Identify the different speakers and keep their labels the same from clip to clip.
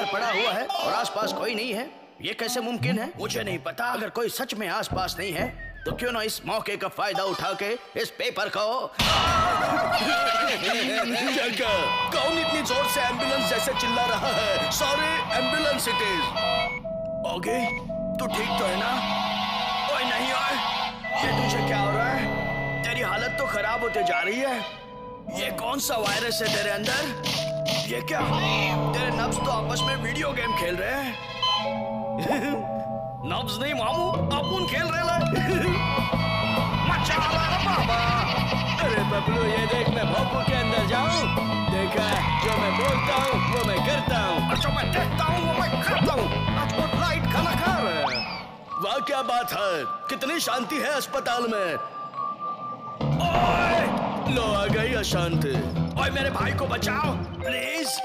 Speaker 1: पड़ा हुआ है और आसपास कोई नहीं है। ये कैसे मुमकिन है? मुझे नहीं पता। अगर कोई सच में आसपास नहीं है तो क्यों ना इस मौके का फायदा उठा के इस पेपर को
Speaker 2: कौन इतनी जोर से एम्बुलेंस जैसे चिल्ला रहा है? Sorry, ambulance it is.
Speaker 1: Oggy, तू ठीक तो है ना? ओए नहीं ओए, ये तुझे क्या हो रहा है? तेरी हालत तो खराब होते जा रही है। ये कौन सा वायरस है तेरे अंदर? ये क्या? तेरे नब्ज तो आपस में वीडियो गेम खेल रहे हैं। नब्ज नहीं मामू, अपुन खेल रहे हैं। मचा बाबा।
Speaker 2: अरे बबलू, ये देख, मैं भोपू के अंदर जाऊं। देखा, जो मैं बोलता हूँ वो मैं करता हूँ,
Speaker 1: और जो मैं देखता हूँ वो मैं करता हूँ। आज वो लाइट खाना खा रहे हैं।
Speaker 2: वाह क्या बात है, कितनी शांति है अस्पताल में।
Speaker 1: ओए,
Speaker 2: लो आ गई अशांति।
Speaker 1: ओए मेरे भाई को बचाओ प्लीज।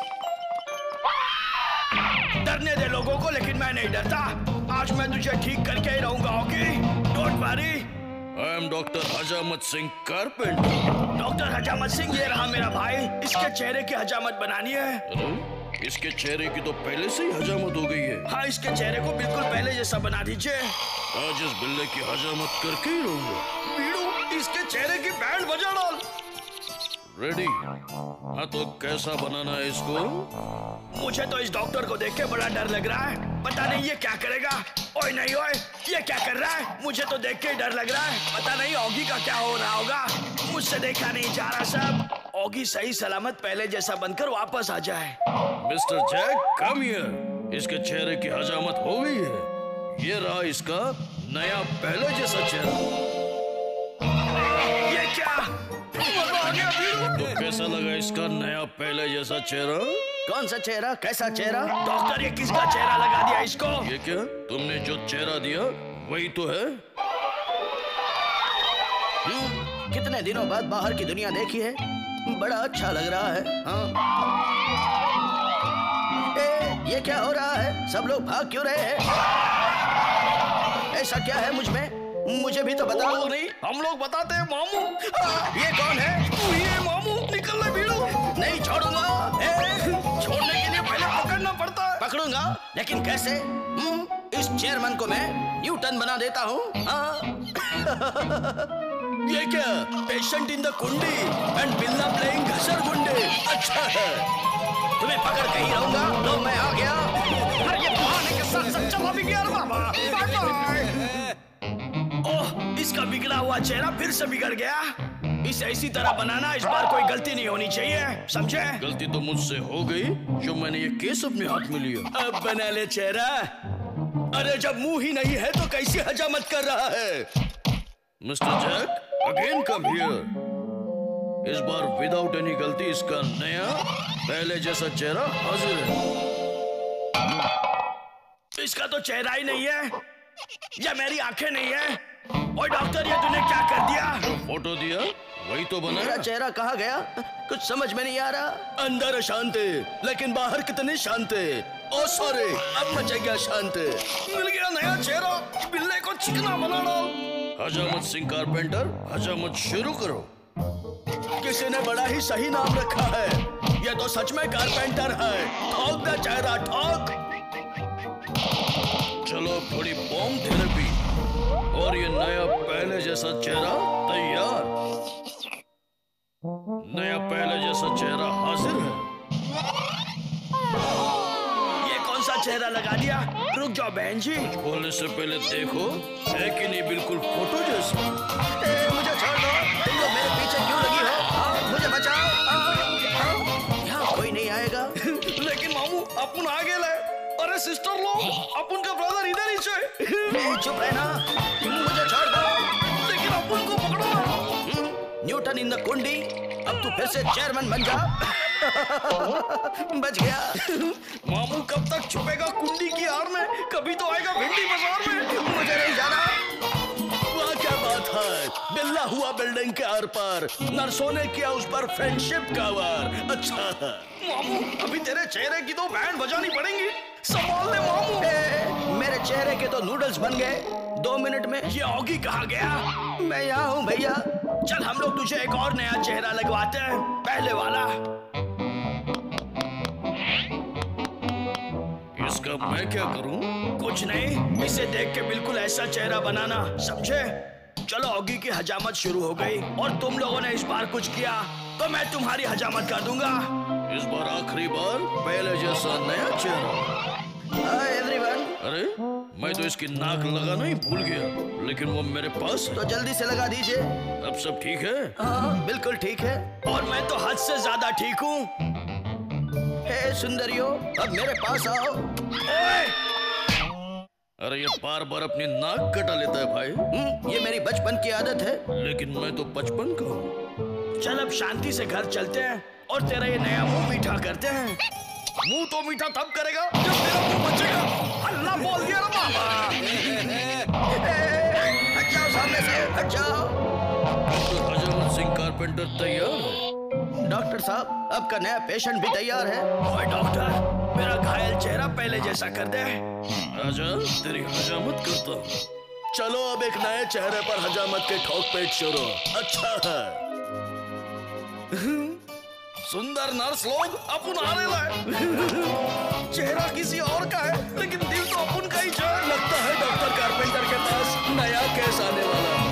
Speaker 1: डरने दे लोगों को, लेकिन मैं नहीं डरता। आज मैं तुझे ठीक करके ही रहूंगा। Okay, don't worry.
Speaker 2: I am doctor हजामत सिंह कारपेंटर।
Speaker 1: डॉक्टर हजामत सिंह, ये रहा मेरा भाई। इसके चेहरे की हजामत बनानी है।
Speaker 2: अरे, इसके चेहरे की तो पहले से ही हजामत हो गई है।
Speaker 1: हाँ, इसके चेहरे को बिल्कुल पहले जैसा बना दीजिए।
Speaker 2: आज इस बिल्ले की हजामत करके ही रहूंगा।
Speaker 1: बीड़ू, इसके चेहरे की बैंड बजा डाल।
Speaker 2: रेडी? हाँ, तो कैसा बनाना है इसको?
Speaker 1: मुझे तो इस डॉक्टर को देख के बड़ा डर लग रहा है। पता नहीं ये क्या करेगा। ओए नहीं ओए, ये क्या कर रहा है? मुझे तो देख के ही डर लग रहा है। पता नहीं ऑगी का क्या हो रहा होगा। मुझसे देखा नहीं जा रहा सब। ऑगी सही सलामत पहले जैसा बनकर वापस आ जाए।
Speaker 2: Mister Jack, come here. इसके चेहरे की हजामत हो गई है। ये रहा इसका नया पहले जैसा चेहरा।
Speaker 1: ये क्या?
Speaker 2: तो कैसा लगा इसका नया पहले जैसा चेहरा?
Speaker 1: कौन सा चेहरा? कैसा चेहरा? डॉक्टर, ये किसका चेहरा लगा दिया इसको?
Speaker 2: ये क्या? तुमने जो चेहरा दिया वही तो है।
Speaker 1: कितने दिनों बाद बाहर की दुनिया देखी है, बड़ा अच्छा लग रहा है। हाँ। ये क्या हो रहा है? सब लोग भाग क्यों रहे हैं? ऐसा क्या है मुझ में? मुझे भी तो बताओ।
Speaker 2: नहीं, हम लोग बताते हैं मामू।
Speaker 1: ये कौन है?
Speaker 2: ये मामू, निकल ले बीड़ू।
Speaker 1: नहीं छोड़ूंगा।
Speaker 2: छोड़ने के लिए पहले पकड़ना पड़ता है।
Speaker 1: पकड़ूंगा, लेकिन कैसे? इस चेयरमैन को मैं न्यूटन बना देता हूँ।
Speaker 2: ये क्या? पेशेंट इन द कुंडी एंड बिल्ला प्लेइंग घसर गुंडे। अच्छा है,
Speaker 1: तुम्हें पकड़ के ही रहूंगा। लो मैं आ गया।
Speaker 2: अरे ये बहाने के साथ सब चला भी गया बाबा। Bye bye.
Speaker 1: ओह, इसका बिगड़ा हुआ चेहरा फिर से बिगड़ गया। इसे इसी तरह बनाना, इस बार कोई गलती नहीं होनी चाहिए, समझे?
Speaker 2: गलती तो मुझसे हो गई जो मैंने ये केस अपने हाथ में लिया।
Speaker 1: अब बना ले चेहरा। अरे जब मुंह ही नहीं है तो कैसी हजामत कर रहा है?
Speaker 2: Mister Jack, again come here. इस बार विदाउट एनी गलती इसका नया पहले जैसा चेहरा हाजिर है।
Speaker 1: इसका तो चेहरा ही नहीं है, या मेरी आंखें नहीं है। ओए डॉक्टर, ये तूने क्या कर दिया?
Speaker 2: जो फोटो दिया वही तो बना।
Speaker 1: मेरा चेहरा कहाँ गया? कुछ समझ में नहीं आ रहा।
Speaker 2: अंदर शांति, लेकिन बाहर कितनी शांति। ओ सॉरी, अब मचेगा शांति।
Speaker 1: मिल गया नया चेहरा। बिल्ले को चिकना बना डाल।
Speaker 2: हजामत सिंह कारपेंटर, हजामत शुरू करो।
Speaker 1: किसी ने बड़ा ही सही नाम रखा है। ये तो सच में कारपेंटर है। ठोक दे चेहरा, ठोक।
Speaker 2: चलो थोड़ी बॉम्ब थेरेपी और ये नया पहले जैसा चेहरा तैयार। नया पहले जैसा चेहरा हाजिर है।
Speaker 1: ये कौन सा चेहरा लगा दिया? रुक जाओ बहन जी।
Speaker 2: बोलने से पहले देखो, है कि नहीं बिल्कुल फोटो जैसा।
Speaker 1: मुझे छोड़ दो। तुम लोग मेरे पीछे क्यों लगी हो? मुझे बचाओ। यहाँ कोई नहीं आएगा।
Speaker 2: लेकिन मामू, अपन आ गए। अरे सिस्टर लोग, अपन का ब्रदर इधर ही छे।
Speaker 1: चुप रहना, मुझे छोड़ दो।
Speaker 2: लेकिन अपन को पकड़ो।
Speaker 1: न्यूटन इन द कुंडी। अब तू फिर से चेयरमैन बन जा। बच गया।
Speaker 2: मामू कब तक छुपेगा कुंडी की आड़ में? कभी तो आएगा भिंडी बाजार में।
Speaker 1: मुझे नहीं जाना।
Speaker 2: वाह क्या बात है, बिल्ला हुआ बिल्डिंग के आर पार। नर्सों ने किया उस पर फ्रेंडशिप का वार। अच्छा है
Speaker 1: मामू, अभी तेरे चेहरे की तो बैंड बजानी पड़ेंगी। संभाल ले मामू। मेरे चेहरे के तो नूडल्स बन गए 2 मिनट में। ये ऑगी कहाँ गया? मैं यहाँ हूँ भैया। चल हम लोग तुझे एक और नया चेहरा लगवाते हैं, पहले वाला।
Speaker 2: इसका मैं क्या करूं?
Speaker 1: कुछ नहीं, इसे देख के बिल्कुल ऐसा चेहरा बनाना, समझे? चलो ऑगी की हजामत शुरू हो गई और तुम लोगों ने इस बार कुछ किया तो मैं तुम्हारी हजामत कर दूंगा।
Speaker 2: इस बार आखिरी बार, पहले जैसा नया चेहरा।
Speaker 1: Hi everyone.
Speaker 2: अरे मैं तो इसकी नाक लगाना ही भूल गया, लेकिन वो मेरे पास है।
Speaker 1: तो जल्दी से लगा दीजिए।
Speaker 2: अब सब ठीक है?
Speaker 1: हाँ बिल्कुल ठीक है, और मैं तो हद से ज्यादा ठीक हूँ। हे सुंदरियो, अब मेरे पास आओ। ओए!
Speaker 2: अरे ये बार बार अपनी नाक कटा लेता है भाई।
Speaker 1: ये मेरी बचपन की आदत है।
Speaker 2: लेकिन मैं तो बचपन का हूँ।
Speaker 1: चल अब शांति से घर चलते हैं और तेरा ये नया मुंह मीठा करते हैं।
Speaker 2: मुंह तो मीठा तब करेगा जब मेरा मुंह बचेगा। अल्लाह बोल दिया ना मामा।
Speaker 1: हट जाओ सामने से, हट जाओ।
Speaker 2: डॉक्टर हजामत सिंह कारपेंटर तैयार है।
Speaker 1: डॉक्टर साहब, आपका नया पेशेंट भी तैयार है। ओए डॉक्टर, मेरा घायल चेहरा पहले जैसा कर दे।
Speaker 2: आजा, तेरी हजामत करता हूँ। चलो अब एक नए चेहरे पर हजामत के ठोक पेट शुरू। अच्छा है। सुंदर नर्स लोग अपन आने लाए।
Speaker 1: चेहरा किसी और का है लेकिन दिल तो अपन का ही है। लगता है डॉक्टर कारपेंटर के पास नया केस आने वाला है।